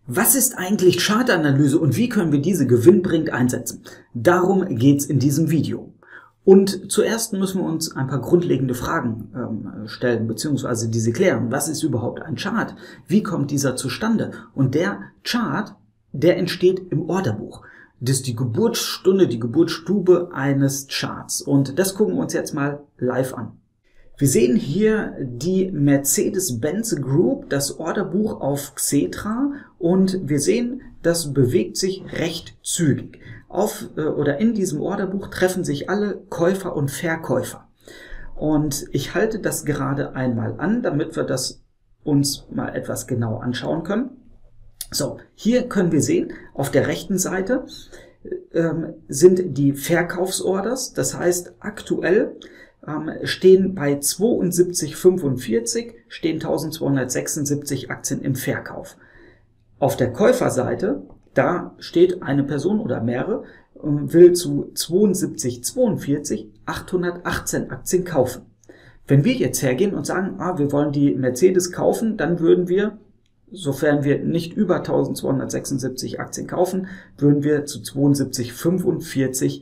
Was ist eigentlich Chartanalyse und wie können wir diese gewinnbringend einsetzen? Darum geht's in diesem Video. Und zuerst müssen wir uns ein paar grundlegende Fragen stellen, beziehungsweise diese klären. Was ist überhaupt ein Chart? Wie kommt dieser zustande? Und der Chart, der entsteht im Orderbuch. Das ist die Geburtsstunde, die Geburtsstube eines Charts. Und das gucken wir uns jetzt mal live an. Wir sehen hier die Mercedes-Benz Group, das Orderbuch auf Xetra, und wir sehen, das bewegt sich recht zügig. In diesem Orderbuch treffen sich alle Käufer und Verkäufer. Und ich halte das gerade einmal an, damit wir das uns mal etwas genau anschauen können. So, hier können wir sehen, auf der rechten Seite sind die Verkaufsorders, das heißt aktuell stehen bei 72,45 stehen 1276 Aktien im Verkauf. Auf der Käuferseite, da steht eine Person oder mehrere, will zu 72,42 818 Aktien kaufen. Wenn wir jetzt hergehen und sagen, wir wollen die Mercedes kaufen, dann würden wir, sofern wir nicht über 1276 Aktien kaufen, würden wir zu 72,45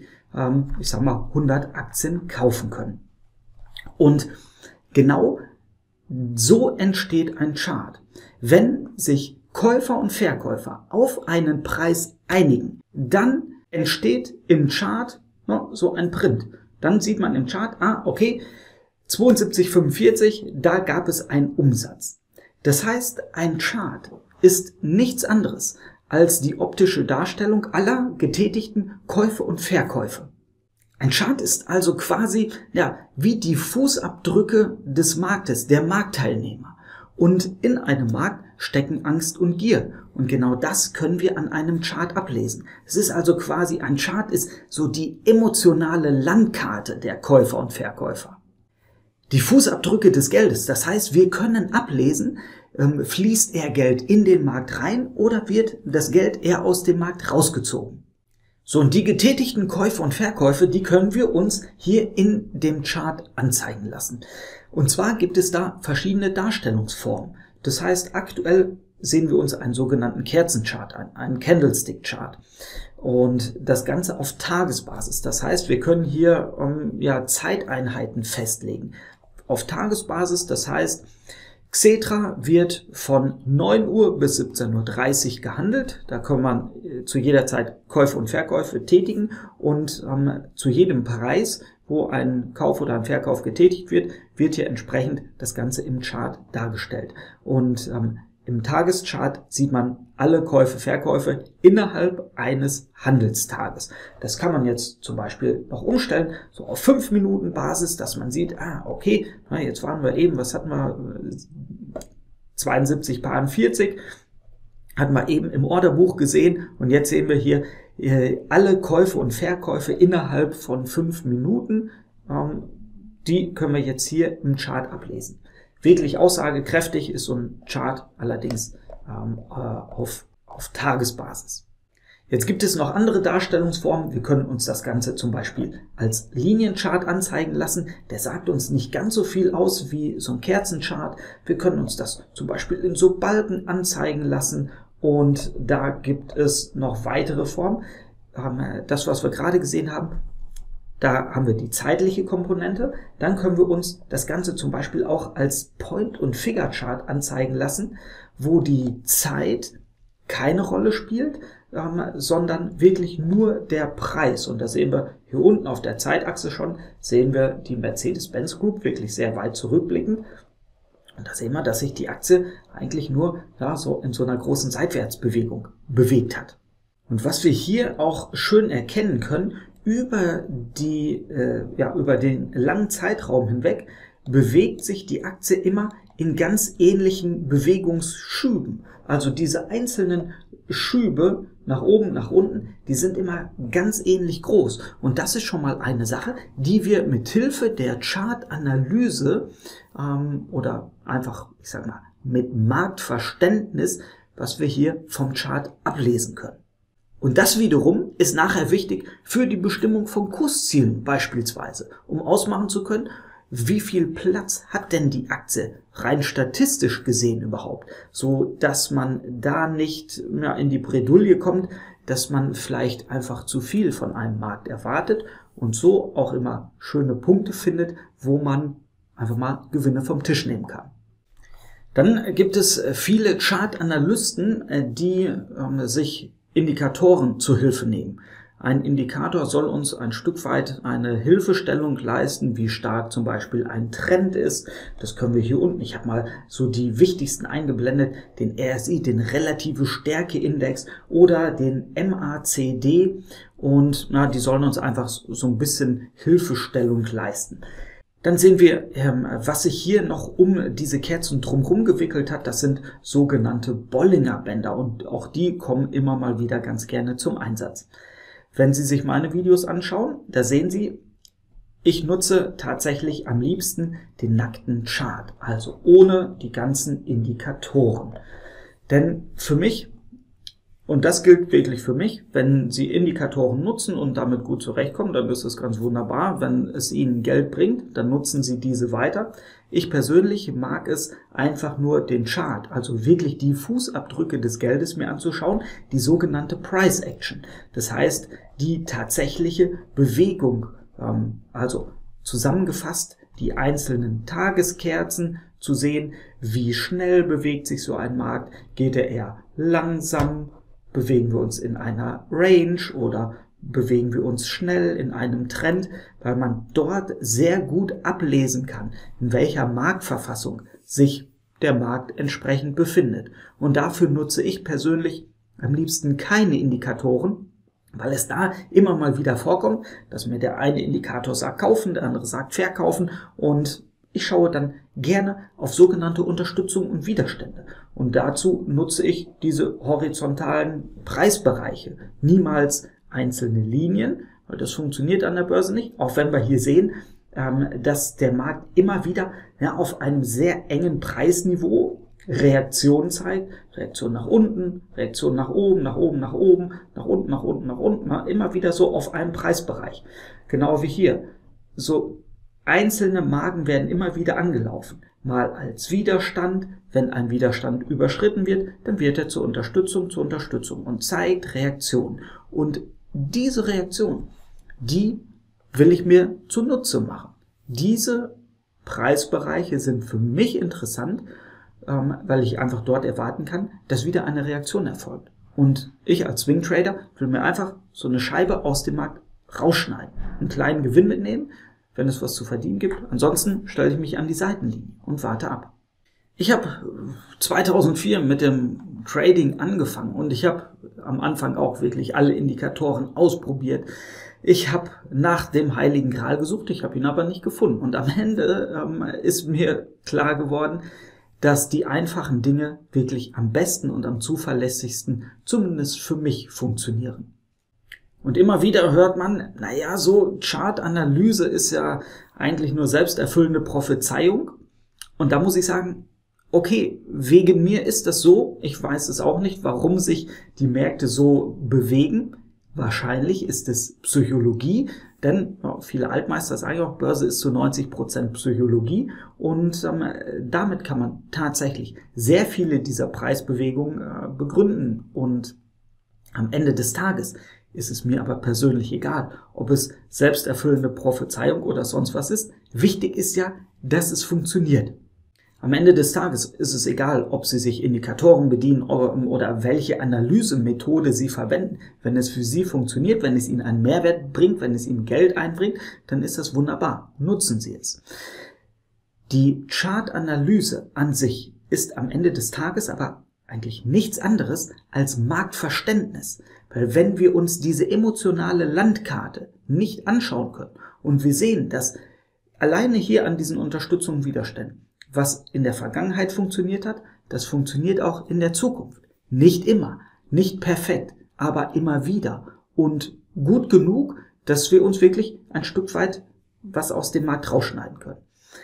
100 Aktien kaufen können. Und genau so entsteht ein Chart. Wenn sich Käufer und Verkäufer auf einen Preis einigen, dann entsteht im Chart so ein Print. Dann sieht man im Chart, okay, 72,45, da gab es einen Umsatz. Das heißt, ein Chart ist nichts anderes als die optische Darstellung aller getätigten Käufe und Verkäufe. Ein Chart ist also quasi wie die Fußabdrücke des Marktes, der Marktteilnehmer. Und in einem Markt stecken Angst und Gier. Und genau das können wir an einem Chart ablesen. Es ist also quasi, ein Chart ist so die emotionale Landkarte der Käufer und Verkäufer. Die Fußabdrücke des Geldes, das heißt, wir können ablesen, fließt eher Geld in den Markt rein oder wird das Geld eher aus dem Markt rausgezogen. So, und die getätigten Käufe und Verkäufe, die können wir uns hier in dem Chart anzeigen lassen. Und zwar gibt es da verschiedene Darstellungsformen. Das heißt, aktuell sehen wir uns einen sogenannten Kerzenchart an, einen Candlestick-Chart. Und das Ganze auf Tagesbasis. Das heißt, wir können hier Zeiteinheiten festlegen. Auf Tagesbasis, das heißt, Xetra wird von 9 Uhr bis 17:30 Uhr gehandelt. Da kann man zu jeder Zeit Käufe und Verkäufe tätigen und zu jedem Preis, wo ein Kauf oder ein Verkauf getätigt wird, wird hier entsprechend das Ganze im Chart dargestellt. Und im Tageschart sieht man alle Käufe, Verkäufe innerhalb eines Handelstages. Das kann man jetzt zum Beispiel noch umstellen, so auf 5 Minuten Basis, dass man sieht, okay, jetzt waren wir eben, was hatten wir, 72,40, hatten wir eben im Orderbuch gesehen und jetzt sehen wir hier alle Käufe und Verkäufe innerhalb von 5 Minuten. Die können wir jetzt hier im Chart ablesen. Wirklich aussagekräftig ist so ein Chart allerdings auf Tagesbasis. Jetzt gibt es noch andere Darstellungsformen. Wir können uns das Ganze zum Beispiel als Linienchart anzeigen lassen. Der sagt uns nicht ganz so viel aus wie so ein Kerzenchart. Wir können uns das zum Beispiel in so Balken anzeigen lassen. Und da gibt es noch weitere Formen. Das, was wir gerade gesehen haben, da haben wir die zeitliche Komponente. Dann können wir uns das Ganze zum Beispiel auch als Point-and-Figure-Chart anzeigen lassen, wo die Zeit keine Rolle spielt, sondern wirklich nur der Preis. Und da sehen wir hier unten auf der Zeitachse schon, sehen wir die Mercedes-Benz Group wirklich sehr weit zurückblickend. Und da sehen wir, dass sich die Aktie eigentlich nur so in so einer großen Seitwärtsbewegung bewegt hat. Und was wir hier auch schön erkennen können, über den langen Zeitraum hinweg bewegt sich die Aktie immer in ganz ähnlichen Bewegungsschüben. Also diese einzelnen Schübe nach oben, nach unten, die sind immer ganz ähnlich groß. Und das ist schon mal eine Sache, die wir mit Hilfe der Chartanalyse oder einfach, mit Marktverständnis, was wir hier vom Chart ablesen können. Und das wiederum ist nachher wichtig für die Bestimmung von Kurszielen beispielsweise, um ausmachen zu können, wie viel Platz hat denn die Aktie rein statistisch gesehen überhaupt, so dass man da nicht in die Bredouille kommt, dass man vielleicht einfach zu viel von einem Markt erwartet und so auch immer schöne Punkte findet, wo man einfach mal Gewinne vom Tisch nehmen kann. Dann gibt es viele Chartanalysten, die sich Indikatoren zur Hilfe nehmen. Ein Indikator soll uns ein Stück weit eine Hilfestellung leisten, wie stark zum Beispiel ein Trend ist. Das können wir hier unten, ich habe mal so die wichtigsten eingeblendet, den RSI, den Relative Stärke Index oder den MACD, und die sollen uns einfach so ein bisschen Hilfestellung leisten. Dann sehen wir, was sich hier noch um diese Kerzen drumherum gewickelt hat. Das sind sogenannte Bollinger Bänder und auch die kommen immer mal wieder ganz gerne zum Einsatz. Wenn Sie sich meine Videos anschauen, da sehen Sie, ich nutze tatsächlich am liebsten den nackten Chart, also ohne die ganzen Indikatoren. Denn für mich, und das gilt wirklich für mich, wenn Sie Indikatoren nutzen und damit gut zurechtkommen, dann ist es ganz wunderbar. Wenn es Ihnen Geld bringt, dann nutzen Sie diese weiter. Ich persönlich mag es einfach nur den Chart, also wirklich die Fußabdrücke des Geldes mir anzuschauen, die sogenannte Price Action. Das heißt, die tatsächliche Bewegung, also zusammengefasst die einzelnen Tageskerzen, zu sehen, wie schnell bewegt sich so ein Markt, geht er eher langsam, bewegen wir uns in einer Range oder bewegen wir uns schnell in einem Trend, weil man dort sehr gut ablesen kann, in welcher Marktverfassung sich der Markt entsprechend befindet. Und dafür nutze ich persönlich am liebsten keine Indikatoren, weil es da immer mal wieder vorkommt, dass mir der eine Indikator sagt kaufen, der andere sagt verkaufen, und ich schaue dann gerne auf sogenannte Unterstützung und Widerstände. Und dazu nutze ich diese horizontalen Preisbereiche, niemals einzelne Linien, weil das funktioniert an der Börse nicht, auch wenn wir hier sehen, dass der Markt immer wieder auf einem sehr engen Preisniveau Reaktion zeigt, Reaktion nach unten, Reaktion nach oben, nach oben, nach oben, nach unten, nach unten, nach unten, immer wieder so auf einem Preisbereich. Genau wie hier. So einzelne Marken werden immer wieder angelaufen. Mal als Widerstand, wenn ein Widerstand überschritten wird, dann wird er zur Unterstützung und zeigt Reaktion. Und diese Reaktion, die will ich mir zunutze machen. Diese Preisbereiche sind für mich interessant, weil ich einfach dort erwarten kann, dass wieder eine Reaktion erfolgt. Und ich als Swing Trader will mir einfach so eine Scheibe aus dem Markt rausschneiden, einen kleinen Gewinn mitnehmen, wenn es was zu verdienen gibt. Ansonsten stelle ich mich an die Seitenlinie und warte ab. Ich habe 2004 mit dem Trading angefangen und ich habe am Anfang auch wirklich alle Indikatoren ausprobiert. Ich habe nach dem Heiligen Gral gesucht, ich habe ihn aber nicht gefunden. Und am Ende ist mir klar geworden, dass die einfachen Dinge wirklich am besten und am zuverlässigsten, zumindest für mich, funktionieren. Und immer wieder hört man, naja, so Chartanalyse ist ja eigentlich nur selbsterfüllende Prophezeiung. Und da muss ich sagen, okay, wegen mir ist das so. Ich weiß es auch nicht, warum sich die Märkte so bewegen. Wahrscheinlich ist es Psychologie, denn viele Altmeister sagen auch, Börse ist zu 90% Psychologie, und damit kann man tatsächlich sehr viele dieser Preisbewegungen begründen. Und am Ende des Tages ist es mir aber persönlich egal, ob es selbsterfüllende Prophezeiung oder sonst was ist. Wichtig ist ja, dass es funktioniert. Am Ende des Tages ist es egal, ob Sie sich Indikatoren bedienen oder welche Analysemethode Sie verwenden. Wenn es für Sie funktioniert, wenn es Ihnen einen Mehrwert bringt, wenn es Ihnen Geld einbringt, dann ist das wunderbar. Nutzen Sie es. Die Chartanalyse an sich ist am Ende des Tages aber eigentlich nichts anderes als Marktverständnis. Weil wenn wir uns diese emotionale Landkarte nicht anschauen können und wir sehen, dass alleine hier an diesen Unterstützungen und Widerständen, was in der Vergangenheit funktioniert hat, das funktioniert auch in der Zukunft. Nicht immer, nicht perfekt, aber immer wieder und gut genug, dass wir uns wirklich ein Stück weit was aus dem Markt rausschneiden können.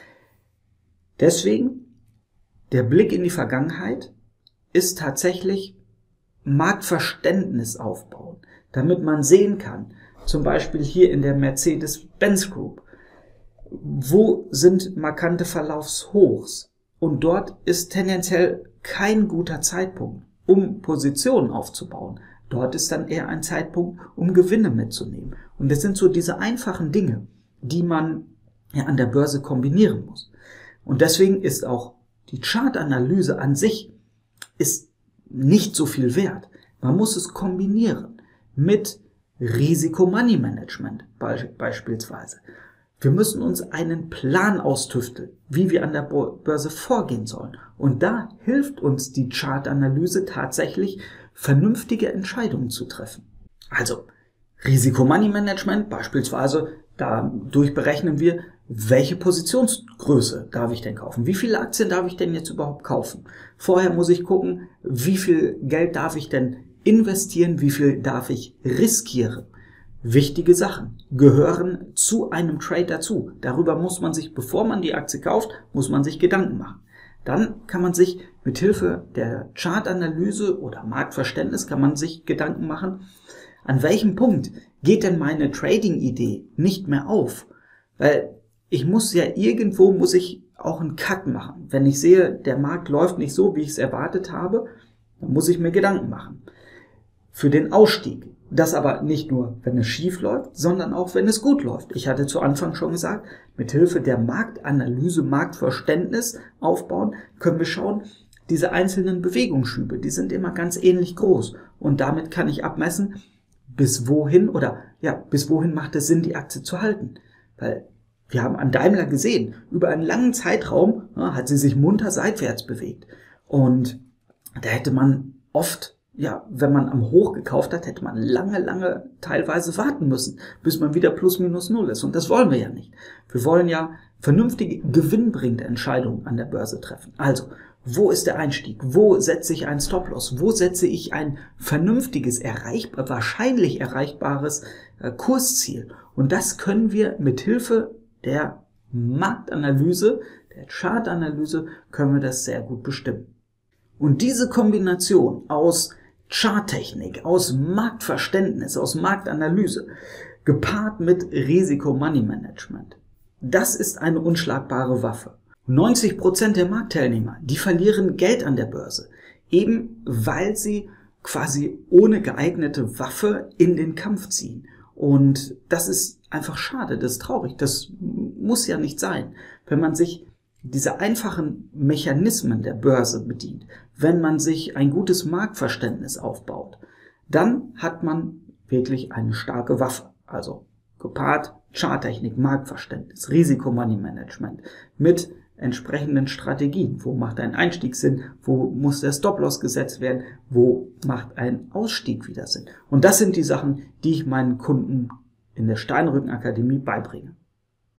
Deswegen, der Blick in die Vergangenheit ist tatsächlich Marktverständnis aufbauen, damit man sehen kann, zum Beispiel hier in der Mercedes-Benz Group, Wo sind markante Verlaufshochs? Und dort ist tendenziell kein guter Zeitpunkt, um Positionen aufzubauen. Dort ist dann eher ein Zeitpunkt, um Gewinne mitzunehmen. Und das sind so diese einfachen Dinge, die man ja an der Börse kombinieren muss. Und deswegen ist auch die Chartanalyse an sich ist nicht so viel wert. Man muss es kombinieren mit Risiko-Money-Management beispielsweise. Wir müssen uns einen Plan austüfteln, wie wir an der Börse vorgehen sollen. Und da hilft uns die Chartanalyse tatsächlich, vernünftige Entscheidungen zu treffen. Also Risiko-Money-Management beispielsweise, dadurch berechnen wir, welche Positionsgröße darf ich denn kaufen? Wie viele Aktien darf ich denn jetzt überhaupt kaufen? Vorher muss ich gucken, wie viel Geld darf ich denn investieren, wie viel darf ich riskieren? Wichtige Sachen gehören zu einem Trade dazu. Darüber muss man sich, bevor man die Aktie kauft, muss man sich Gedanken machen. Dann kann man sich mit Hilfe der Chartanalyse oder Marktverständnis kann man sich Gedanken machen, an welchem Punkt geht denn meine Trading-Idee nicht mehr auf? Weil muss ich auch einen Cut machen. Wenn ich sehe, der Markt läuft nicht so, wie ich es erwartet habe, dann muss ich mir Gedanken machen. Für den Ausstieg. Das aber nicht nur, wenn es schief läuft, sondern auch, wenn es gut läuft. Ich hatte zu Anfang schon gesagt, mit Hilfe der Marktanalyse, Marktverständnis aufbauen, können wir schauen, diese einzelnen Bewegungsschübe, die sind immer ganz ähnlich groß. Und damit kann ich abmessen, bis wohin macht es Sinn, die Aktie zu halten. Weil wir haben an Daimler gesehen, über einen langen Zeitraum hat sie sich munter seitwärts bewegt. Und da hätte man oft, wenn man am Hoch gekauft hat, hätte man lange teilweise warten müssen, bis man wieder plus minus null ist. Und das wollen wir ja nicht. Wir wollen ja vernünftige, gewinnbringende Entscheidungen an der Börse treffen. Also, wo ist der Einstieg? Wo setze ich einen Stop-Loss? Wo setze ich ein vernünftiges, wahrscheinlich erreichbares Kursziel? Und das können wir mit Hilfe der Marktanalyse, der Chartanalyse, können wir das sehr gut bestimmen. Und diese Kombination aus Charttechnik, aus Marktverständnis, aus Marktanalyse, gepaart mit Risiko-Money-Management, das ist eine unschlagbare Waffe. 90% der Marktteilnehmer, die verlieren Geld an der Börse, eben weil sie quasi ohne geeignete Waffe in den Kampf ziehen. Und das ist einfach schade, das ist traurig, das muss ja nicht sein. Wenn man sich diese einfachen Mechanismen der Börse bedient, wenn man sich ein gutes Marktverständnis aufbaut, dann hat man wirklich eine starke Waffe. Also gepaart Charttechnik, Marktverständnis, Risiko-Money-Management mit entsprechenden Strategien. Wo macht ein Einstieg Sinn? Wo muss der Stop-Loss gesetzt werden? Wo macht ein Ausstieg wieder Sinn? Und das sind die Sachen, die ich meinen Kunden in der Steinrücken Akademie beibringe.